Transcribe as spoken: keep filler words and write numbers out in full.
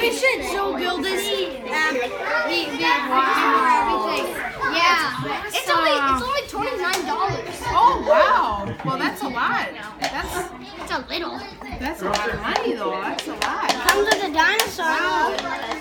we should so build this. Um, we we everything. Yeah, it's only it's only twenty nine dollars. Oh wow! Well, that's a lot. That's It's a little. that's a lot of money though. That's a lot. Comes with a dinosaur.